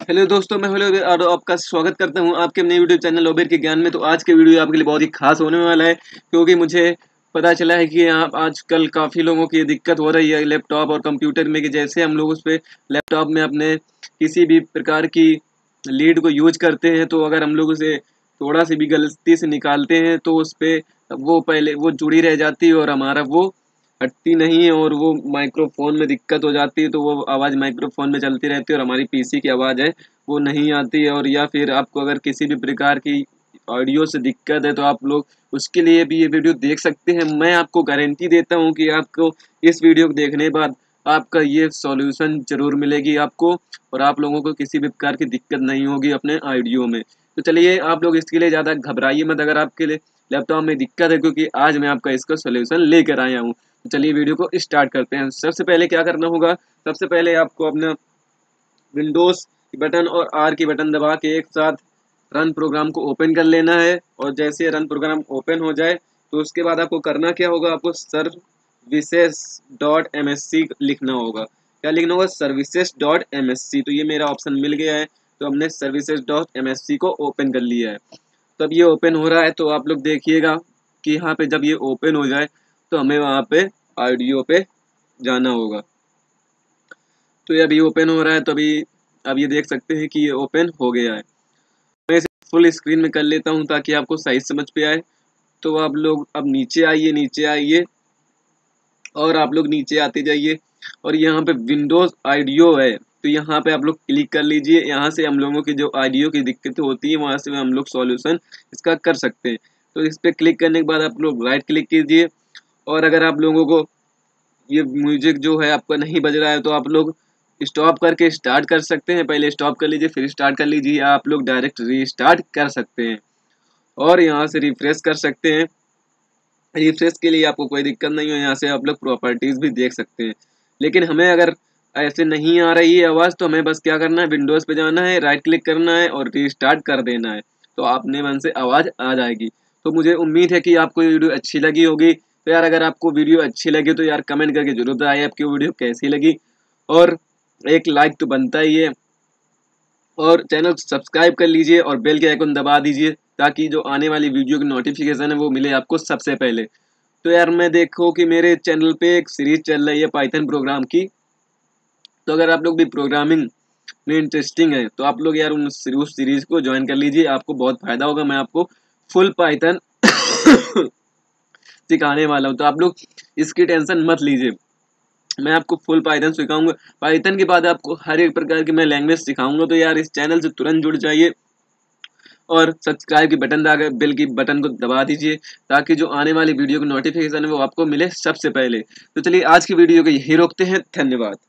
Hello दोस्तों, मैं Uber और आपका स्वागत करता हूं आपके अपने यूट्यूब चैनल ओबेर के ज्ञान में। तो आज के वीडियो आपके लिए बहुत ही खास होने वाला है, क्योंकि मुझे पता चला है कि यहाँ आजकल काफ़ी लोगों की दिक्कत हो रही है लैपटॉप और कंप्यूटर में, कि जैसे हम लोग उस पर लैपटॉप में अपने किसी भी प्रकार की लीड को यूज करते हैं, तो अगर हम लोग उसे थोड़ा सी भी गलती से निकालते हैं तो उस पर वो पहले वो जुड़ी रह जाती है और हमारा वो हटती नहीं है, और वो माइक्रोफोन में दिक्कत हो जाती है। तो वो आवाज़ माइक्रोफोन में चलती रहती है और हमारी पीसी की आवाज़ है वो नहीं आती है। और या फिर आपको अगर किसी भी प्रकार की ऑडियो से दिक्कत है तो आप लोग उसके लिए भी ये वीडियो देख सकते हैं। मैं आपको गारंटी देता हूँ कि आपको इस वीडियो को देखने के बाद आपका ये सॉल्यूशन ज़रूर मिलेगी आपको, और आप लोगों को किसी भी प्रकार की दिक्कत नहीं होगी अपने ऑडियो में। तो चलिए, आप लोग इसके लिए ज़्यादा घबराइए मत अगर आपके लिए लैपटॉप में दिक्कत है, क्योंकि आज मैं आपका इसका सॉल्यूशन लेकर आया हूँ। तो चलिए वीडियो को स्टार्ट करते हैं। सबसे पहले क्या करना होगा, सबसे पहले आपको अपना विंडोज़ की बटन और आर की बटन दबा के एक साथ रन प्रोग्राम को ओपन कर लेना है। और जैसे रन प्रोग्राम ओपन हो जाए तो उसके बाद आपको करना क्या होगा, आपको services.msc लिखना होगा। क्या लिखना होगा? services.msc। तो ये मेरा ऑप्शन मिल गया है, तो हमने services.msc को ओपन कर लिया है। तब ये ओपन हो रहा है तो आप लोग देखिएगा कि यहाँ पे जब ये ओपन हो जाए तो हमें वहाँ पे ऑडियो पे जाना होगा। तो ये अभी ओपन हो रहा है, तो अभी अब ये देख सकते हैं कि ये ओपन हो गया है। मैं इसे फुल स्क्रीन में कर लेता हूँ ताकि आपको सही समझ पे आए। तो आप लोग अब नीचे आइए, नीचे आइए और आप लोग नीचे आते जाइए, और यहाँ पे विंडोज़ ऑडियो है तो यहाँ पे आप लोग क्लिक कर लीजिए। यहाँ से हम लोगों की जो ऑडियो की दिक्कतें होती है वहाँ से हम लोग सॉल्यूशन इसका कर सकते हैं। तो इस पर क्लिक करने के बाद आप लोग राइट क्लिक कीजिए, और अगर आप लोगों को ये म्यूजिक जो है आपका नहीं बज रहा है तो आप लोग स्टॉप करके स्टार्ट कर सकते हैं। पहले स्टॉप कर लीजिए फिर स्टार्ट कर लीजिए, आप लोग डायरेक्ट रीस्टार्ट कर सकते हैं और यहाँ से रिफ्रेश कर सकते हैं। रिफ्रेश के लिए आपको कोई दिक्कत नहीं है, यहाँ से आप लोग प्रॉपर्टीज़ भी देख सकते हैं। लेकिन हमें अगर ऐसे नहीं आ रही है आवाज़ तो हमें बस क्या करना है, विंडोज़ पे जाना है, राइट क्लिक करना है और रीस्टार्ट कर देना है, तो अपने मन से आवाज़ आ जाएगी। तो मुझे उम्मीद है कि आपको ये वीडियो अच्छी लगी होगी। तो यार अगर आपको वीडियो अच्छी लगी तो यार कमेंट करके जरूर बताइए आपकी वीडियो कैसी लगी, और एक लाइक तो बनता ही है, और चैनल सब्सक्राइब कर लीजिए और बेल के आइकन दबा दीजिए ताकि जो आने वाली वीडियो की नोटिफिकेशन है वो मिले आपको सबसे पहले। तो यार मैं देखो कि मेरे चैनल पे एक सीरीज चल रही है पाइथन प्रोग्राम की, तो अगर आप लोग भी प्रोग्रामिंग में इंटरेस्टिंग है तो आप लोग यार उस सीरीज को ज्वाइन कर लीजिए, आपको बहुत फायदा होगा। मैं आपको फुल पाइथन सिखाने वाला हूँ, तो आप लोग इसकी टेंशन मत लीजिए। मैं आपको फुल पाइथन सिखाऊंगा। पाइथन के बाद आपको हर एक प्रकार की मैं लैंग्वेज सिखाऊंगा। तो यार इस चैनल से तुरंत जुड़ जाइए और सब्सक्राइब की बटन दबा बेल की बटन को दबा दीजिए ताकि जो आने वाली वीडियो की नोटिफिकेशन है वो आपको मिले सबसे पहले। तो चलिए आज की वीडियो को यही रोकते हैं। धन्यवाद।